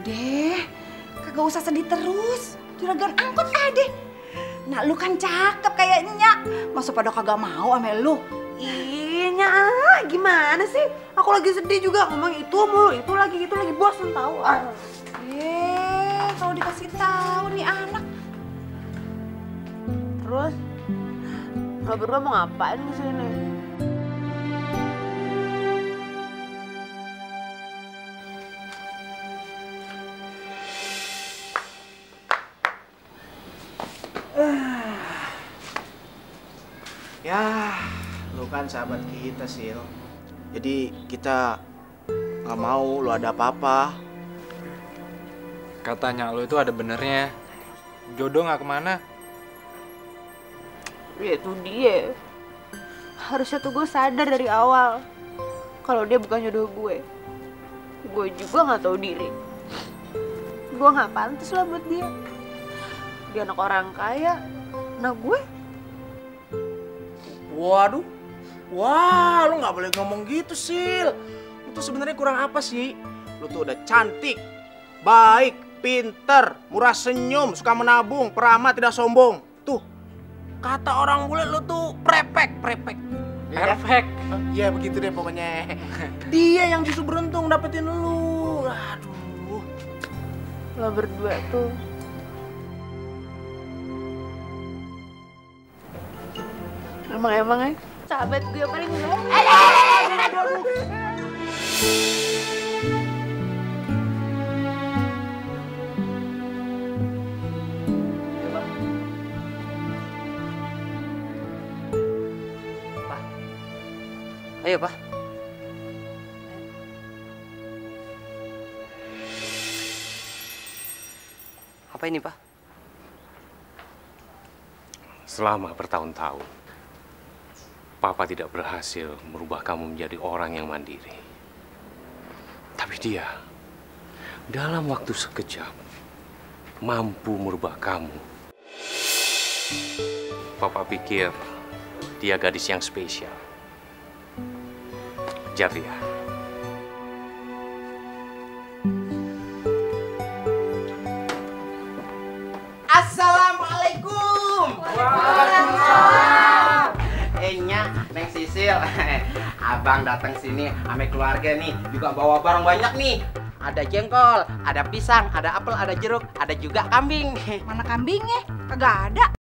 deh, kagak usah sedih terus. Juragan angkot ada. Nah lu kan cakep kayaknya. Masa pada kagak mau sama lu? Iya, gimana sih? Aku lagi sedih juga ngomong itu mulu, itu lagi bosan tahu. Kalau dikasih tahu nih anak. Terus lo berdua mau ngapain di sini? Ya, lu kan sahabat kita, Sil. Jadi kita nggak mau lu ada apa-apa. Katanya lu itu ada benernya. Jodoh nggak kemana. Ya itu dia. Harusnya tuh gue sadar dari awal kalau dia bukan jodoh gue. Gue juga nggak tahu diri. Gue nggak pantas lah buat dia. Dia anak orang kaya. Nah gue. Waduh, wah, lu nggak boleh ngomong gitu, Sil. Lu tuh sebenarnya kurang apa sih? Lu tuh udah cantik, baik, pinter, murah senyum, suka menabung, peramah, tidak sombong. Tuh, kata orang bule lu tuh prepek. Perfect. Iya begitu deh pokoknya. Dia yang justru beruntung dapetin lu. Aduh. Lo berdua tuh emang sahabat gue paling baik. Ayo, Pak. Apa ini, Pak? Selama bertahun-tahun, Papa tidak berhasil merubah kamu menjadi orang yang mandiri. Tapi dia, dalam waktu sekejap, mampu merubah kamu. Papa pikir dia gadis yang spesial. Javia. Assalamualaikum. Waalaikumsalam. Neng Sisil, abang datang sini sama keluarga nih, juga bawa barang banyak nih. Ada jengkol, ada pisang, ada apel, ada jeruk, ada juga kambing. Mana kambingnya? Kagak ada.